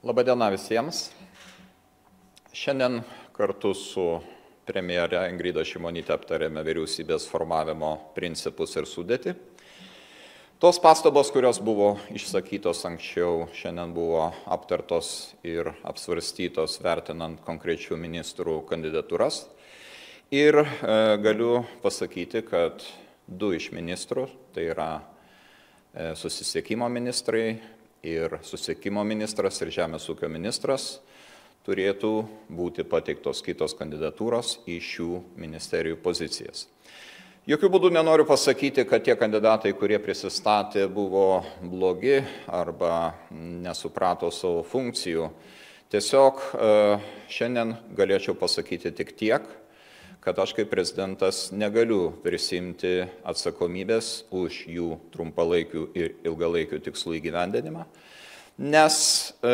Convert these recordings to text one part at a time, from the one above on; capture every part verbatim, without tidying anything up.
Labadiena visiems. Šiandien kartu su premjere Ingrida Šimonyte aptarėme vyriausybės formavimo principus ir sudėtį. Tos pastabos, kurios buvo išsakytos anksčiau, šiandien buvo aptartos ir apsvarstytos vertinant konkrečių ministrų kandidatūras. Ir e, galiu pasakyti, kad du iš ministrų, tai yra e, susisiekimo ministrai ir susisiekimo ministras ir žemės ūkio ministras, turėtų būti pateiktos kitos kandidatūros į šių ministerijų pozicijas. Jokių būdų nenoriu pasakyti, kad tie kandidatai, kurie prisistatė, buvo blogi arba nesuprato savo funkcijų. Tiesiog šiandien galėčiau pasakyti tik tiek, kad aš kaip prezidentas negaliu prisiimti atsakomybės už jų trumpalaikių ir ilgalaikių tikslų įgyvendinimą, nes e,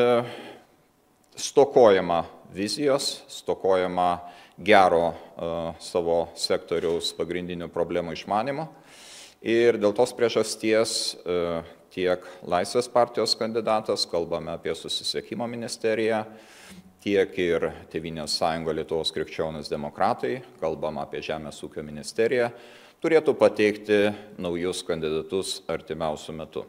stokojama vizijos, stokojama gero e, savo sektoriaus pagrindinių problemų išmanimo ir dėl tos priežasties e, tiek Laisvės partijos kandidatas, kalbame apie susisiekimo ministeriją, tiek ir Tėvynės sąjunga Lietuvos krikščionys demokratai, kalbam apie Žemės ūkio ministeriją, turėtų pateikti naujus kandidatus artimiausiu metu.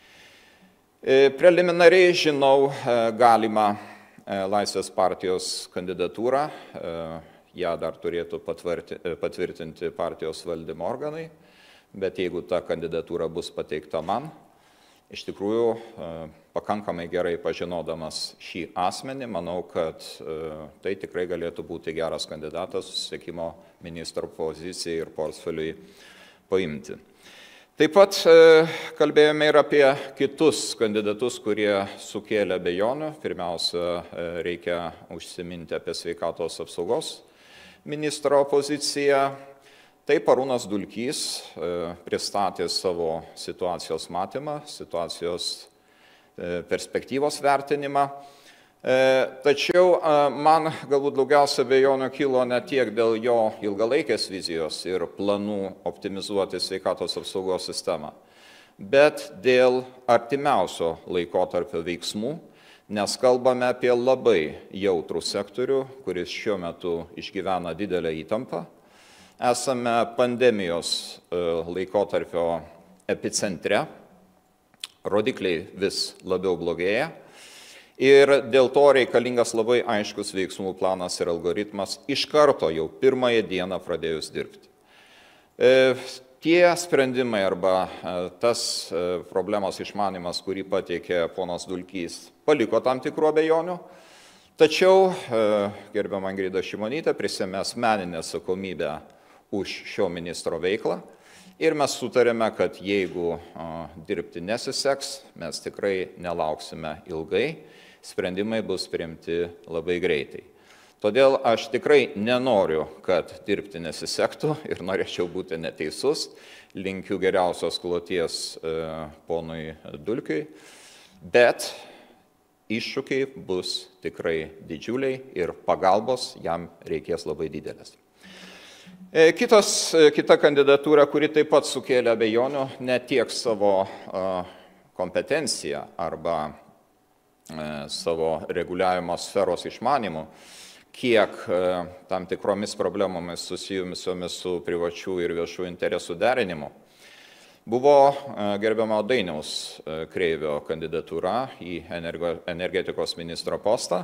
Preliminariai žinau galimą Laisvės partijos kandidatūrą, ją dar turėtų patvirtinti partijos valdymo organai, bet jeigu ta kandidatūra bus pateikta man, iš tikrųjų, pakankamai gerai pažinodamas šį asmenį, manau, kad tai tikrai galėtų būti geras kandidatas susisiekimo ministro pozicijai ir portfeliui paimti. Taip pat kalbėjome ir apie kitus kandidatus, kurie sukėlė abejonių. Pirmiausia, reikia užsiminti apie sveikatos apsaugos ministro poziciją. Taip, Arūnas Dulkys pristatė savo situacijos matymą, situacijos perspektyvos vertinimą. Tačiau man galbūt daugiausia abejonių kilo ne tiek dėl jo ilgalaikės vizijos ir planų optimizuoti sveikatos apsaugos sistemą, bet dėl artimiausio laikotarpio veiksmų, nes kalbame apie labai jautrų sektorių, kuris šiuo metu išgyvena didelę įtampą. Esame pandemijos laikotarpio epicentre, rodikliai vis labiau blogėja ir dėl to reikalingas labai aiškus veiksmų planas ir algoritmas iš karto jau pirmąją dieną pradėjus dirbti. Tie sprendimai arba tas problemos išmanimas, kurį pateikė ponas Dulkys, paliko tam tikrų abejonių. Tačiau gerbiama Ingrida Šimonytė prisiėmė asmeninę atsakomybę už šio ministro veiklą ir mes sutarėme, kad jeigu dirbti nesiseks, mes tikrai nelauksime ilgai, sprendimai bus priimti labai greitai. Todėl aš tikrai nenoriu, kad dirbti nesisektų ir norėčiau būti neteisus, linkiu geriausios kloties ponui Dulkiui, bet iššūkiai bus tikrai didžiuliai ir pagalbos jam reikės labai didelės. Kitas, kita kandidatūra, kuri taip pat sukėlė abejonių, ne tiek savo kompetenciją arba savo reguliavimo sferos išmanimu, kiek tam tikromis problemomis susijusiomis su privačių ir viešų interesų derinimu, buvo gerbiamo Dainiaus Kreivio kandidatūra į energetikos ministro postą.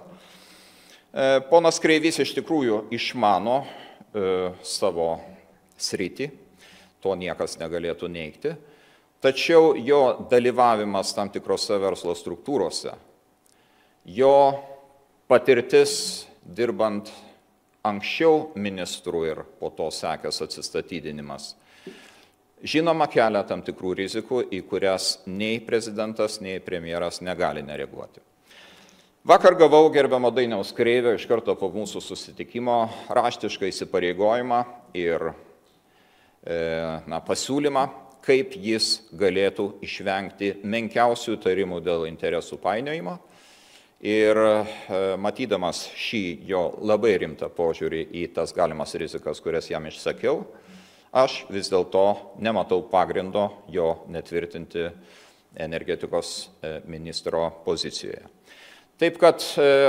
Ponas Kreivys iš tikrųjų išmano savo sritį, to niekas negalėtų neigti, tačiau jo dalyvavimas tam tikrose verslo struktūrose, jo patirtis dirbant anksčiau ministrų ir po to sekęs atsistatydinimas, žinoma kelia tam tikrų rizikų, į kurias nei prezidentas, nei premjeras negali nereaguoti. Vakar gavau gerbiamo Dainiaus Kreivio iš karto po mūsų susitikimo raštišką įsipareigojimą ir na, pasiūlymą, kaip jis galėtų išvengti menkiausių įtarimų dėl interesų painiojimo. Ir matydamas šį jo labai rimtą požiūrį į tas galimas rizikas, kurias jam išsakiau, aš vis dėlto nematau pagrindo jo netvirtinti energetikos ministro pozicijoje. Taip kad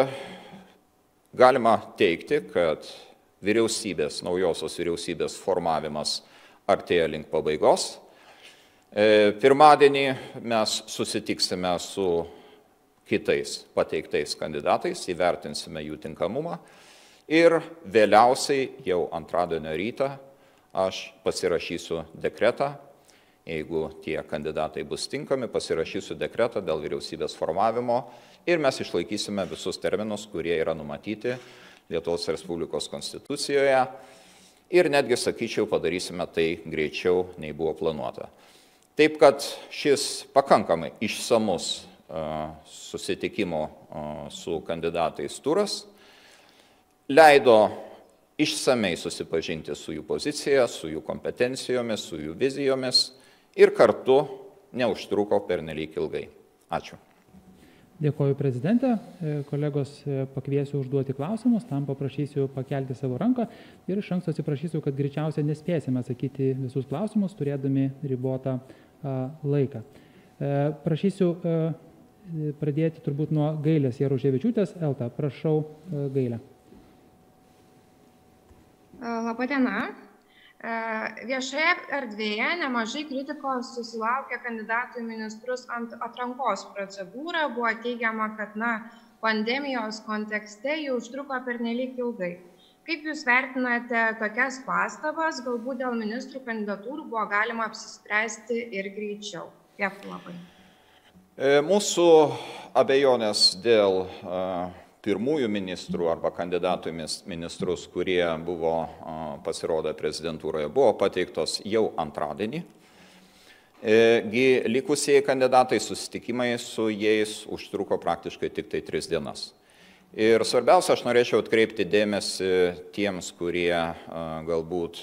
galima teigti, kad vyriausybės, naujosios vyriausybės formavimas artėja link pabaigos. Pirmadienį mes susitiksime su kitais pateiktais kandidatais, įvertinsime jų tinkamumą ir vėliausiai jau antradienio rytą aš pasirašysiu dekretą, jeigu tie kandidatai bus tinkami, pasirašysiu dekretą dėl vyriausybės formavimo ir mes išlaikysime visus terminus, kurie yra numatyti Lietuvos Respublikos konstitucijoje ir netgi, sakyčiau, padarysime tai greičiau, nei buvo planuota. Taip kad šis pakankamai išsamus susitikimo su kandidatais turas leido išsamei susipažinti su jų pozicija, su jų kompetencijomis, su jų vizijomis ir kartu neužtruko pernelyg ilgai. Ačiū. Dėkoju, prezidente. Kolegos, pakviesiu užduoti klausimus, tam paprašysiu pakelti savo ranką ir iš anksto atsiprašysiu, kad greičiausiai nespėsime atsakyti visus klausimus, turėdami ribotą laiką. Prašysiu pradėti turbūt nuo Gailės Jaruževičiūtės. Elta, prašau, Gailę. Labadiena. Viešoje erdvėje nemažai kritikos susilaukė kandidatų į ministrus ant atrankos procedūrą. Buvo teigiama, kad na, pandemijos kontekste jau užtruko pernelyg ilgai. Kaip Jūs vertinate tokias pastabas? Galbūt dėl ministrų kandidatūrų buvo galima apsispręsti ir greičiau. Dėkui labai. Mūsų abejonės dėl pirmųjų ministrų arba kandidatų ministrus, kurie buvo pasirodę prezidentūroje, buvo pateiktos jau antradienį. Likusieji kandidatai, susitikimai su jais užtruko praktiškai tik tai tris dienas. Ir svarbiausia, aš norėčiau atkreipti dėmesį tiems, kurie galbūt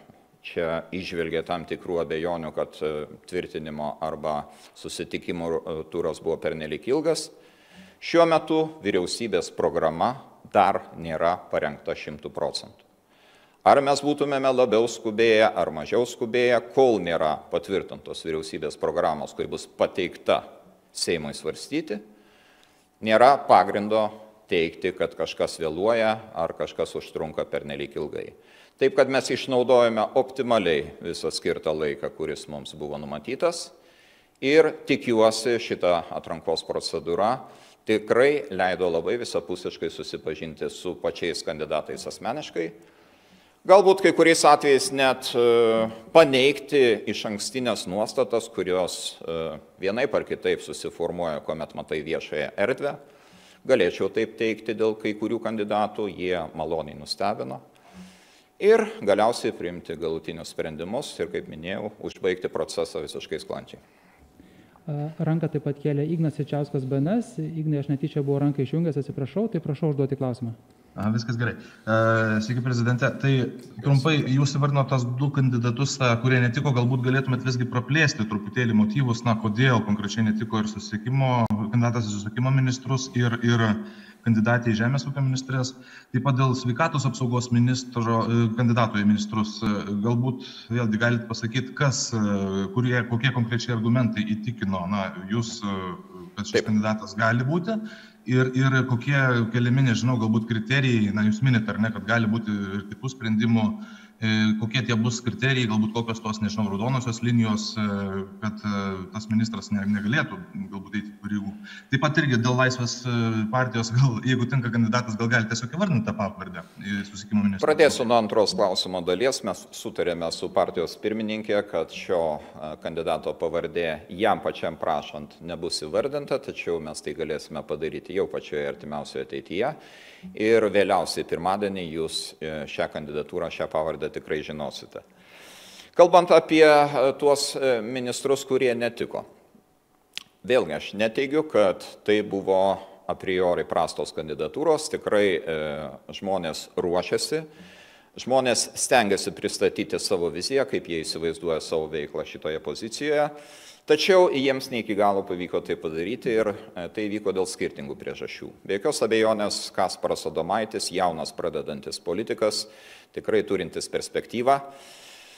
čia išvelgia tam tikrų abejonių, kad tvirtinimo arba susitikimų turas buvo pernelyg ilgas. Šiuo metu vyriausybės programa dar nėra parengta šimtų procentų. Ar mes būtumėme labiau skubėję ar mažiau skubėję, kol nėra patvirtintos vyriausybės programos, kai bus pateikta Seimui svarstyti, nėra pagrindo teigti, kad kažkas vėluoja ar kažkas užtrunka pernelyg ilgai. Taip, kad mes išnaudojame optimaliai visą skirtą laiką, kuris mums buvo numatytas ir tikiuosi šitą atrankos procedūrą tikrai leido labai visapusiškai susipažinti su pačiais kandidatais asmeniškai. Galbūt kai kuriais atvejais net paneigti iš ankstinės nuostatas, kurios vienaip ar kitaip susiformuoja, kuomet matai viešąją erdvę. Galėčiau taip teikti dėl kai kurių kandidatų, jie maloniai nustebino. Ir galiausiai priimti galutinius sprendimus ir, kaip minėjau, užbaigti procesą visiškai sklandžiai. Ranką taip pat kėlė Ignas Jačiauskas B N S. Ignai, aš netyčia buvau ranką išjungęs, atsiprašau, tai prašau užduoti klausimą. A, viskas gerai. Sveiki, prezidente. Tai trumpai jūs įvardinote tos du kandidatus, kurie netiko, galbūt galėtumėt visgi praplėsti truputėlį motyvus, na, kodėl konkrečiai netiko ir susisiekimo, kandidatas į susisiekimo ministrus ir, ir kandidatė į Žemės ūkio ministrės. Taip pat dėl sveikatos apsaugos ministro, kandidatų į ministrus, galbūt vėlgi galite pasakyti, kas, kurie, kokie konkrečiai argumentai įtikino, na, jūs, kad šis Taip. kandidatas gali būti. Ir, ir kokie keliami, nežinau, galbūt kriterijai, na, jūs minite, ar ne, kad gali būti ir kitų sprendimų, e, kokie tie bus kriterijai, galbūt kokios tos, nežinau, raudonosios linijos, e, kad e, tas ministras ne, negalėtų galbūt eiti pareigų. Taip pat irgi dėl Laisvės partijos, gal, jeigu tinka kandidatas, gal gali tiesiog įvardinti tą pavardę į susisiekimo ministrą. Pradėsiu nuo antros klausimo dalies. Mes sutarėme su partijos pirmininkė, kad šio kandidato pavardė jam pačiam prašant nebus įvardinta, tačiau mes tai galėsime padaryti jau pačioje artimiausioje ateityje ir vėliausiai pirmadienį jūs šią kandidatūrą, šią pavardę tikrai žinosite. Kalbant apie tuos ministrus, kurie netiko. Vėlgi aš neteigiu, kad tai buvo a priori prastos kandidatūros, tikrai e, žmonės ruošiasi, žmonės stengiasi pristatyti savo viziją, kaip jie įsivaizduoja savo veiklą šitoje pozicijoje. Tačiau jiems ne iki galo pavyko tai padaryti ir tai vyko dėl skirtingų priežasčių. Be jokios abejonės Kasparas Adomaitis, jaunas pradedantis politikas, tikrai turintis perspektyvą,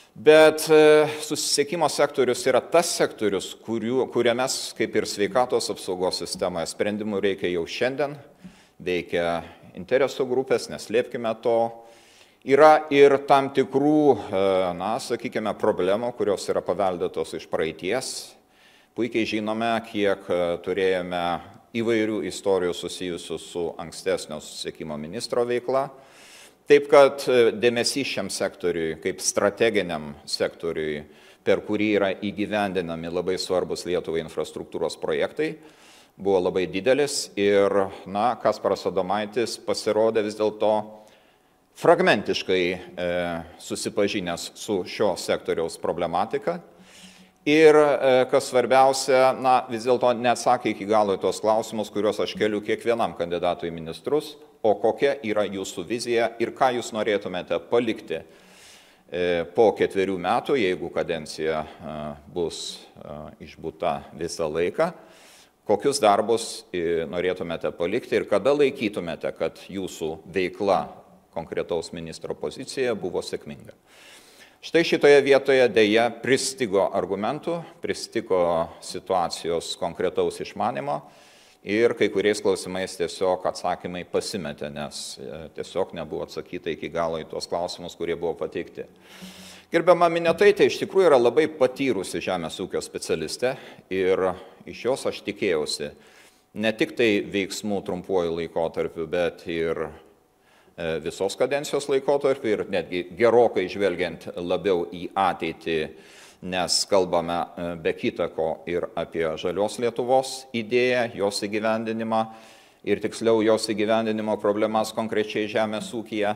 Bet susisiekimo sektorius yra tas sektorius, kuriu, kuriame, kaip ir sveikatos apsaugos sistemoje, sprendimų reikia jau šiandien, veikia interesų grupės, neslėpkime to. Yra ir tam tikrų, na, sakykime, problemų, kurios yra paveldėtos iš praeities. Puikiai žinome, kiek turėjome įvairių istorijų susijusių su ankstesnio susisiekimo ministro veikla. Taip kad dėmesys šiam sektoriui, kaip strateginiam sektoriui, per kurį yra įgyvendinami labai svarbus Lietuvai infrastruktūros projektai, buvo labai didelis ir, na, Kasparas Adomaitis pasirodė vis dėlto fragmentiškai e, susipažinęs su šio sektoriaus problematika. Ir, kas svarbiausia, na, vis dėlto neatsakė iki galo į tos klausimus, kuriuos aš keliu kiekvienam kandidatui į ministrus, o kokia yra jūsų vizija ir ką jūs norėtumėte palikti po ketverių metų, jeigu kadencija bus išbūta visą laiką, kokius darbus norėtumėte palikti ir kada laikytumėte, kad jūsų veikla konkretaus ministro pozicijoje buvo sėkminga. Štai šitoje vietoje dėja pristigo argumentų, pristigo situacijos konkretaus išmanimo ir kai kuriais klausimais tiesiog atsakymai pasimetė, nes tiesiog nebuvo atsakyta iki galo į tuos klausimus, kurie buvo pateikti. Gerbiama Miniotaitė iš tikrųjų yra labai patyrusi žemės ūkio specialistė ir iš jos aš tikėjausi ne tik tai veiksmų trumpuoju laikotarpiu, bet ir visos kadencijos laikotarpį ir netgi gerokai žvelgiant labiau į ateitį, nes kalbame be kita ko ir apie žalios Lietuvos idėją, jos įgyvendinimą ir tiksliau jos įgyvendinimo problemas konkrečiai žemės ūkyje.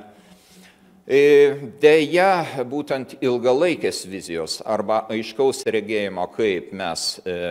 Deja, būtent ilgalaikės vizijos arba aiškaus regėjimo, kaip mes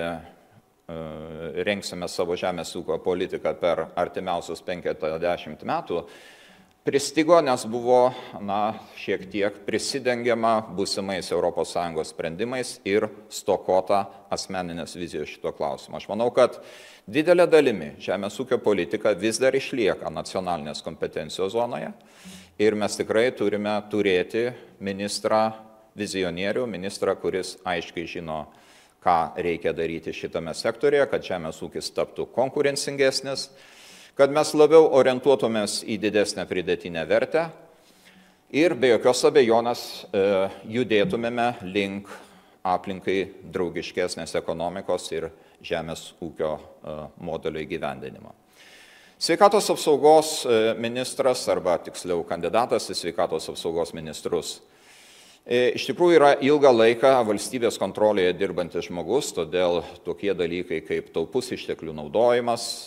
rengsime savo žemės ūkio politiką per artimiausius penkiasdešimt metų, pristigo, nes buvo, na, šiek tiek prisidengiama būsimais Europos Sąjungos sprendimais ir stokota asmeninės vizijos šito klausimo. Aš manau, kad didelė dalimi žemės ūkio politika vis dar išlieka nacionalinės kompetencijos zonoje ir mes tikrai turime turėti ministrą vizionierių, ministrą, kuris aiškiai žino, ką reikia daryti šitame sektorėje, kad žemės ūkis taptų konkurencingesnis, kad mes labiau orientuotumės į didesnę pridėtinę vertę ir be jokios abejonės judėtumėme link aplinkai draugiškesnės ekonomikos ir žemės ūkio modelio įgyvendinimo. Sveikatos apsaugos ministras, arba tiksliau kandidatas į sveikatos apsaugos ministrus, iš tikrųjų yra ilgą laiką valstybės kontrolėje dirbantis žmogus, todėl tokie dalykai kaip taupus išteklių naudojimas,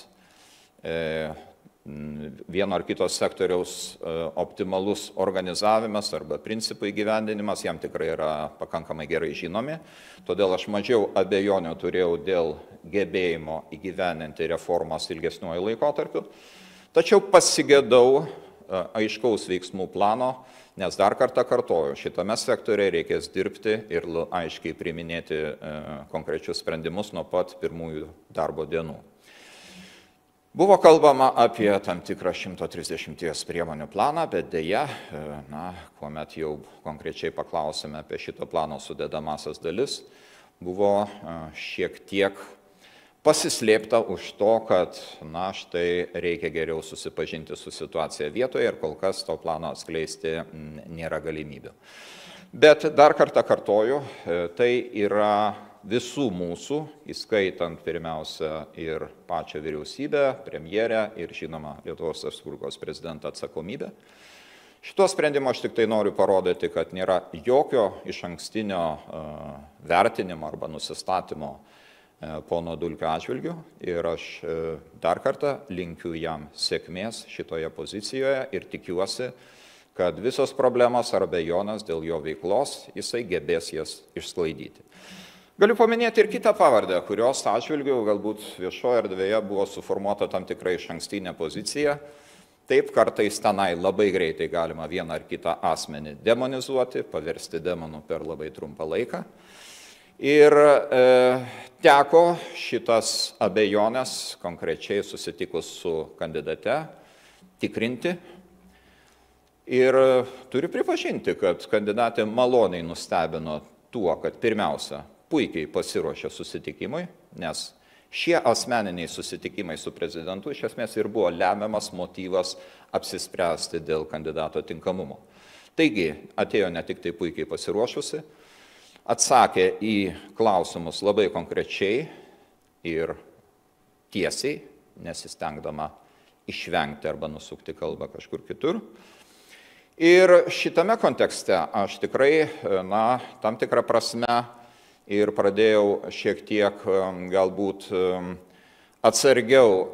vieno ar kitos sektoriaus optimalus organizavimas arba principų įgyvendinimas jam tikrai yra pakankamai gerai žinomi. Todėl aš mažiau abejonių turėjau dėl gebėjimo įgyvendinti reformas ilgesniuoju laikotarpiu. Tačiau pasigedau aiškaus veiksmų plano, nes dar kartą kartoju, šitame sektoriuje reikės dirbti ir aiškiai priiminėti konkrečius sprendimus nuo pat pirmųjų darbo dienų. Buvo kalbama apie tam tikrą šimto trisdešimties priemonių planą, bet dėja, na, kuomet jau konkrečiai paklausėme apie šito plano sudedamasias dalis, buvo šiek tiek pasislėpta už to, kad, na, štai reikia geriau susipažinti su situacija vietoje ir kol kas to plano atskleisti nėra galimybių. Bet dar kartą kartoju, tai yra visų mūsų, įskaitant pirmiausia ir pačią vyriausybę, premjerę ir, žinoma, Lietuvos Respublikos prezidentą atsakomybę. Šituo sprendimu aš tik tai noriu parodyti, kad nėra jokio išankstinio vertinimo arba nusistatymo pono Dulkio atžvilgiu ir aš dar kartą linkiu jam sėkmės šitoje pozicijoje ir tikiuosi, kad visos problemos ar abejonės dėl jo veiklos jisai gebės jas išsklaidyti. Galiu paminėti ir kitą pavardę, kurios atžvilgiu galbūt viešoje erdvėje buvo suformuota tam tikrai išankstinė pozicija. Taip, kartais tenai labai greitai galima vieną ar kitą asmenį demonizuoti, paversti demonu per labai trumpą laiką. Ir e, teko šitas abejonės konkrečiai susitikus su kandidate tikrinti. Ir turiu pripažinti, kad kandidatė maloniai nustebino tuo, kad pirmiausia, puikiai pasiruošė susitikimui, nes šie asmeniniai susitikimai su prezidentu iš esmės ir buvo lemiamas motyvas apsispręsti dėl kandidato tinkamumo. Taigi, atėjo ne tik tai puikiai pasiruošusi, atsakė į klausimus labai konkrečiai ir tiesiai, nesistengdama išvengti arba nusukti kalbą kažkur kitur. Ir šitame kontekste aš tikrai, na, tam tikrą prasme ir pradėjau šiek tiek galbūt atsargiau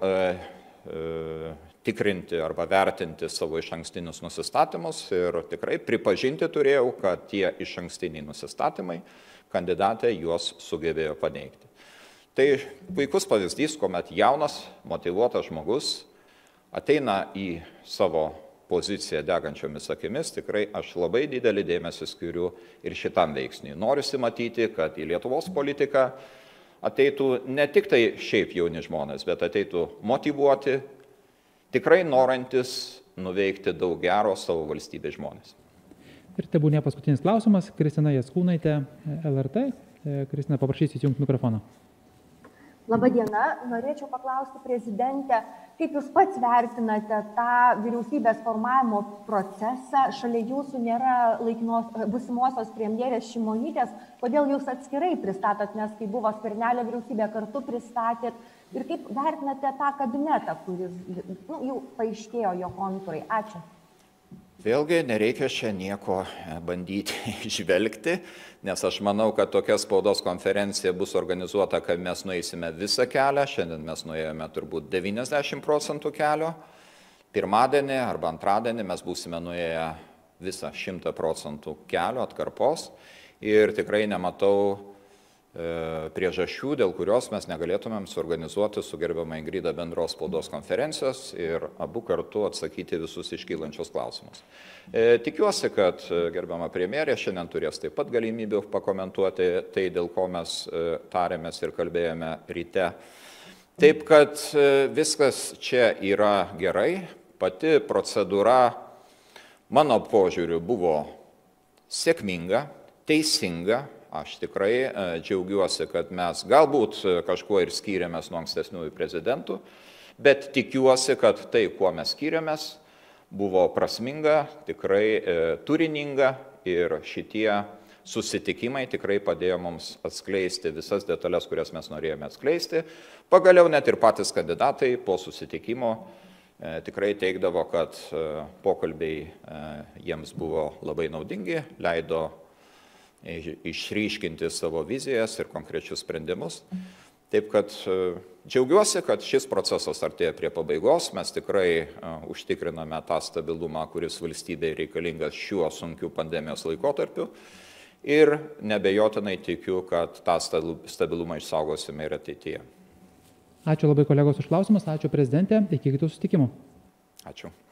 tikrinti arba vertinti savo išankstinius nusistatymus ir tikrai pripažinti turėjau, kad tie išankstiniai nusistatymai kandidatė juos sugebėjo paneigti. Tai puikus pavyzdys, kuomet jaunas, motyvuotas žmogus ateina į savo poziciją degančiomis akimis, tikrai aš labai didelį dėmesį skiriu ir šitam veiksniui. Norisi matyti, kad į Lietuvos politiką ateitų ne tik tai šiaip jauni žmonės, bet ateitų motyvuoti, tikrai norantis nuveikti daug gero savo valstybės žmonės. Ir tai būnė paskutinis klausimas. Kristina Jaskūnaitė, L R T. Kristina, paprašysiu įjungti mikrofoną. Labadiena, norėčiau paklausti prezidentę, kaip Jūs pats vertinate tą vyriausybės formavimo procesą, šalia Jūsų nėra laikinos būsimosios premjerės Šimonytės, kodėl Jūs atskirai pristatot, nes kai buvo Skvernelio vyriausybė kartu pristatėt, ir kaip vertinate tą kabinetą, kuris nu, jau paaiškėjo jo kontūrai. Ačiū. Vėlgi nereikia čia nieko bandyti išvelgti, nes aš manau, kad tokia spaudos konferencija bus organizuota, kad mes nueisime visą kelią. Šiandien mes nuėjome turbūt devyniasdešimt procentų kelio. Pirmadienį arba antradienį mes būsime nuėję visą šimtą procentų kelio atkarpos ir tikrai nematau priežasčių, dėl kurios mes negalėtumėm suorganizuoti su gerbiama Ingrida bendros spaudos konferencijos ir abu kartu atsakyti visus iškylančius klausimus. Tikiuosi, kad gerbiama premjerė šiandien turės taip pat galimybių pakomentuoti tai, dėl ko mes tarėmės ir kalbėjome ryte. Taip, kad viskas čia yra gerai, pati procedūra mano požiūriu buvo sėkminga, teisinga. Aš tikrai džiaugiuosi, kad mes galbūt kažkuo ir skyrėmės nuo ankstesniųjų prezidentų, bet tikiuosi, kad tai, kuo mes skyrėmės, buvo prasminga, tikrai e, turininga ir šitie susitikimai tikrai padėjo mums atskleisti visas detalės, kurias mes norėjome atskleisti. Pagaliau net ir patys kandidatai po susitikimo e, tikrai teigdavo, kad e, pokalbiai e, jiems buvo labai naudingi, leido išryškinti savo vizijas ir konkrečius sprendimus. Taip kad džiaugiuosi, kad šis procesas artėja prie pabaigos. Mes tikrai užtikriname tą stabilumą, kuris valstybei reikalingas šiuo sunkiu pandemijos laikotarpiu. Ir nebejotinai tikiu, kad tą stabilumą išsaugosime ir ateityje. Ačiū labai kolegos už klausimus, ačiū prezidentė, iki kitų susitikimų. Ačiū.